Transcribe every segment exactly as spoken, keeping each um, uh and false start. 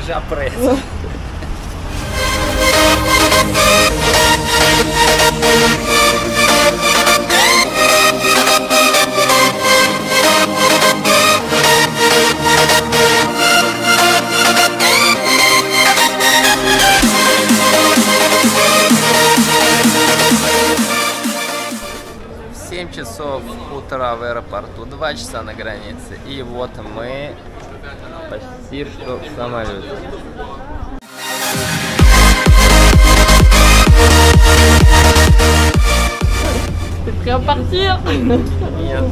já preso. семь часов утра в аэропорту, два часа на границе. И вот мы почти что в самолете. T'es prêt à partir? Нет.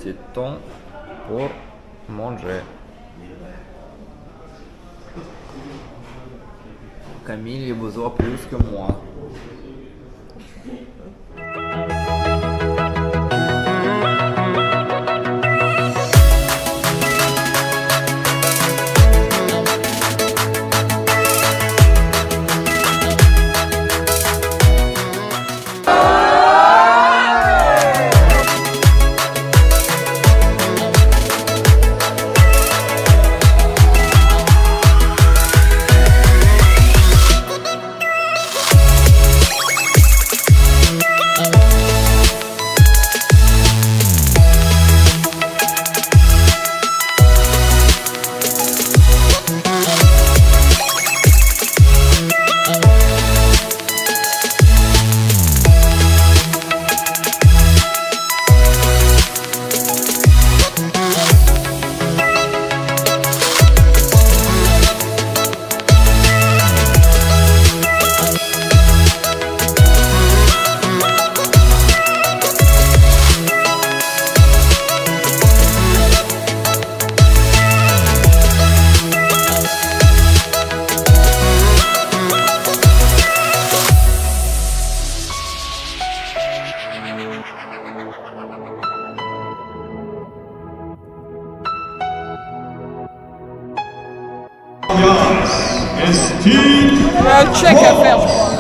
c'est temps pour manger. Camille a besoin plus que moi. Il y a un check à faire, je crois.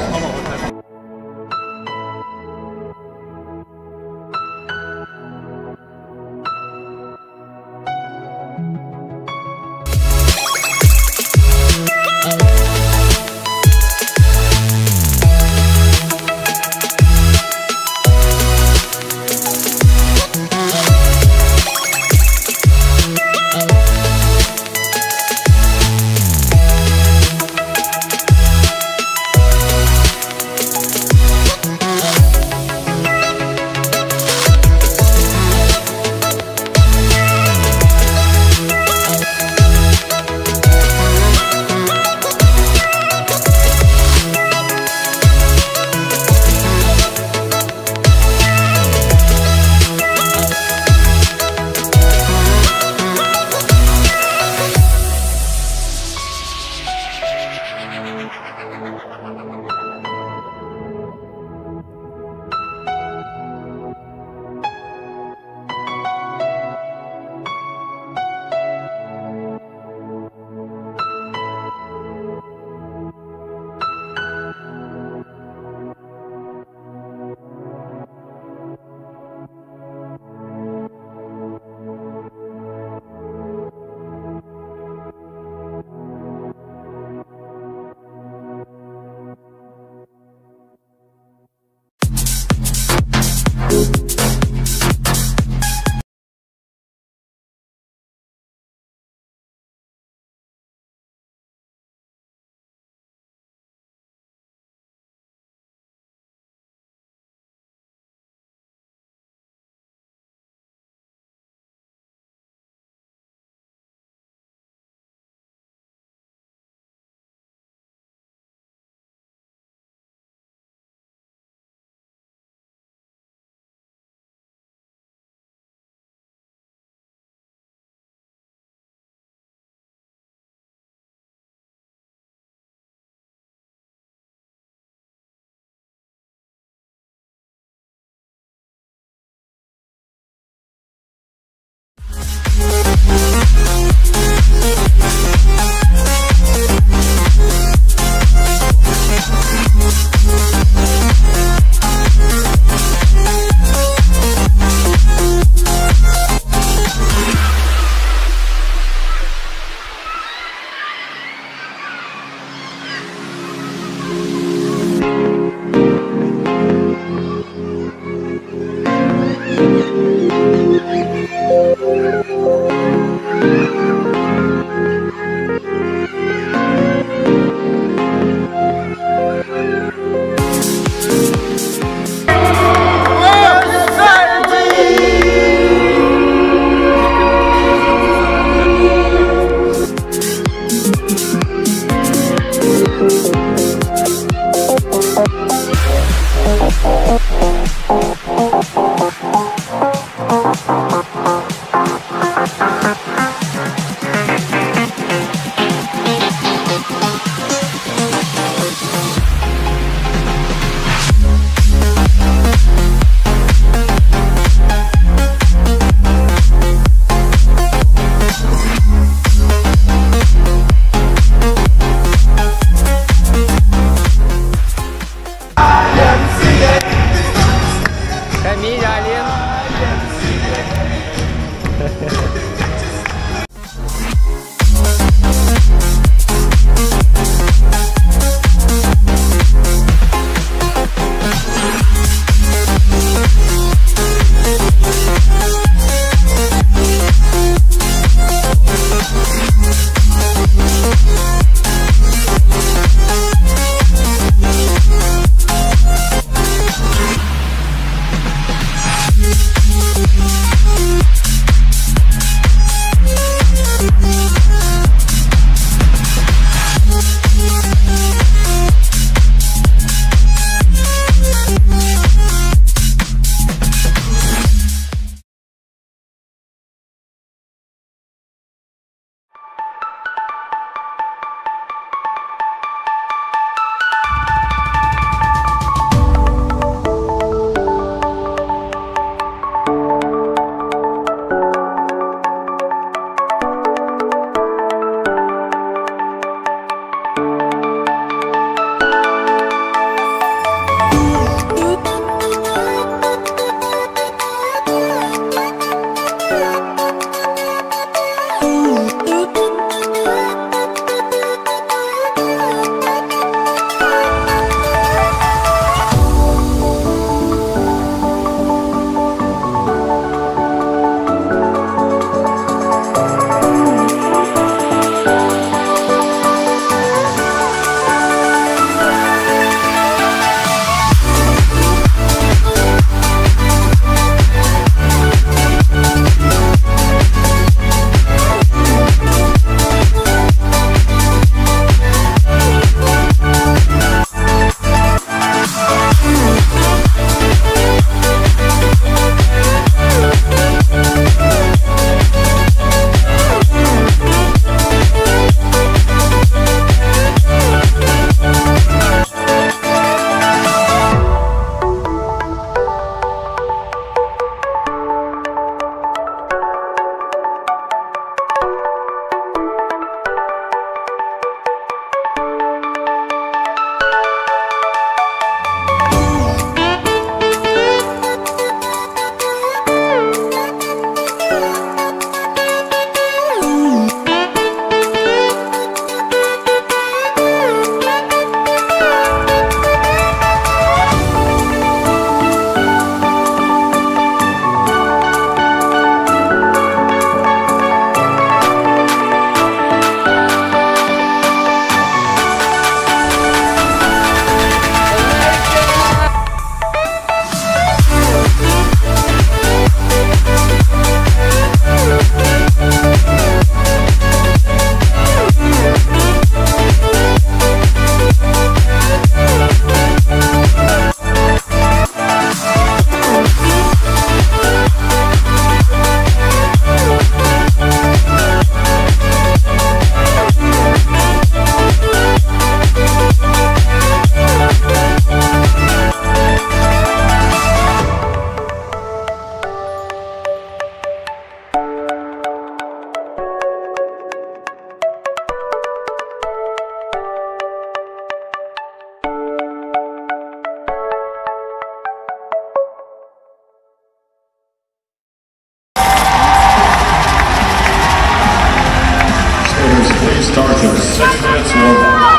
start your six minutes warm-up.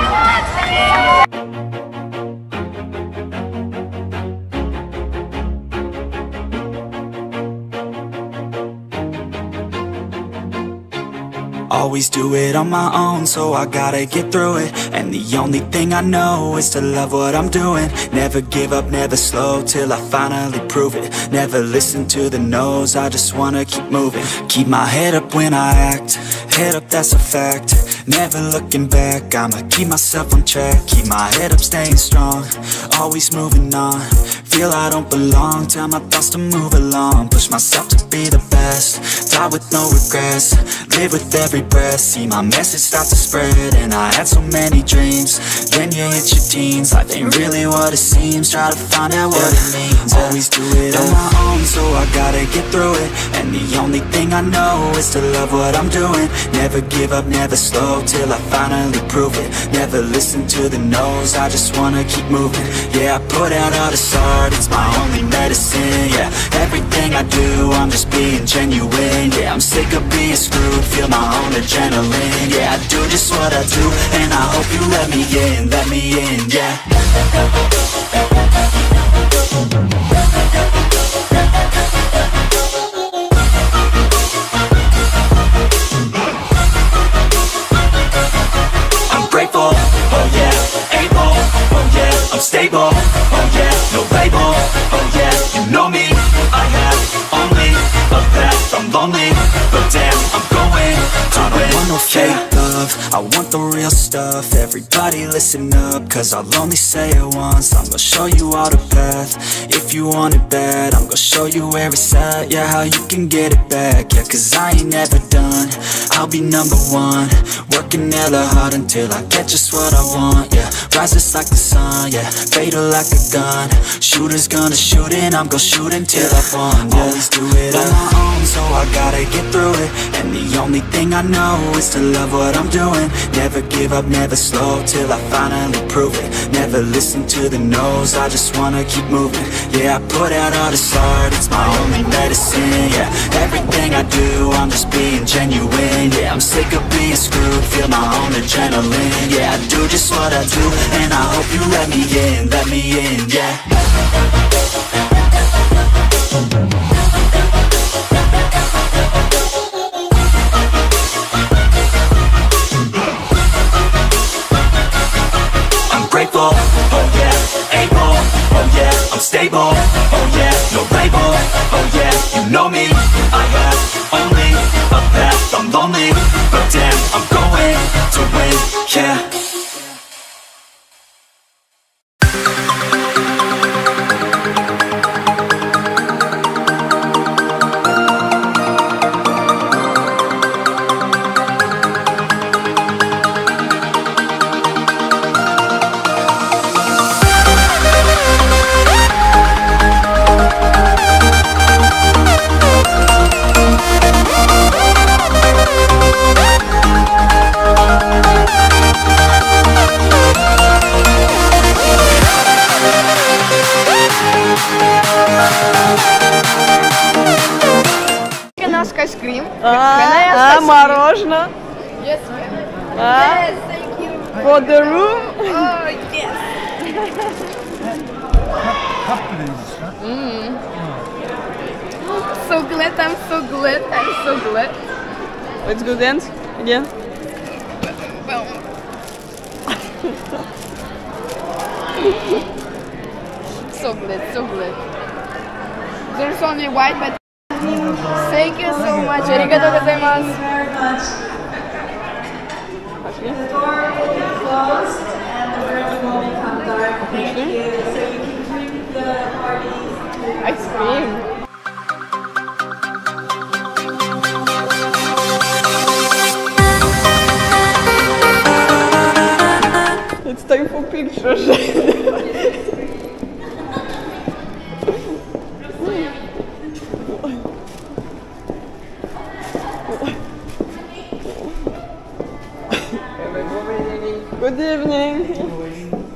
Always do it on my own, so I gotta get through it. And the only thing I know is to love what I'm doing. Never give up, never slow, till I finally prove it. Never listen to the no's, I just wanna keep moving. Keep my head up when I act, head up, that's a fact. Never looking back, I'ma keep myself on track. Keep my head up, staying strong, always moving on. Feel I don't belong, tell my thoughts to move along. Push myself to be the best, die with no regrets. Live with every breath, see my message start to spread. And I had so many dreams, then you hit your teens. Life ain't really what it seems, try to find out what it means. Always do it on my own, so I gotta get through it. And the only thing I know is to love what I'm doing. Never give up, never slow, till I finally prove it. Never listen to the no's, I just wanna keep moving. Yeah, I put out all this art, it's my only medicine. Yeah, everything I do, I'm just being genuine. Yeah, I'm sick of being screwed, feel my own adrenaline. Yeah, I do just what I do, and I hope you let me in, let me in, yeah. I'm grateful, oh yeah, able, oh yeah, I'm stable, oh yeah, no label, oh yeah, you know me, I have only a path, I'm lonely, but damn, I'm going to I don't want no fake love, I want the real stuff. Everybody listen up, cause I'll only say it once. I'm gonna show you all the path, if you want it bad. I'm gonna show you where it's at, yeah, how you can get it back. Yeah, cause I ain't never done, I'll be number one. Working hella hard until I get just what I want, yeah. Rises like the sun, yeah, fatal like a gun. Shooter's gonna shoot and I'm gonna shoot until I won, yeah. Always do it on my own, so I gotta get through it. And the only thing I know is to love what I'm doing. Never give up, never slow, till I finally prove it. Never listen to the no's, I just wanna keep moving. Yeah, I put out all this art, it's my only medicine. Yeah, everything I do, I'm just being genuine. Yeah, I'm sick of being screwed, feel my own adrenaline. Yeah, I do just what I do, and I hope you let me in, let me in, yeah. Grateful, oh yeah, able, oh yeah, I'm stable, oh yeah, no label, oh yeah, you know me, I have only a path, I'm lonely, but damn, I'm going to win, yeah. Ice cream. А, а мороженое. Yes, А, yes, thank you. for the room. Oh, yes. Mm. So glad, I'm so glad, I'm so glad. Let's go dance again. Well. So glad, so glad. There's only white, but thank you so much. Arigatou gozaimasu. Пошли. The door will be closed and the room will become dark. Thank you. So you can drink the party. Ice cream. It's time for pictures. Good evening.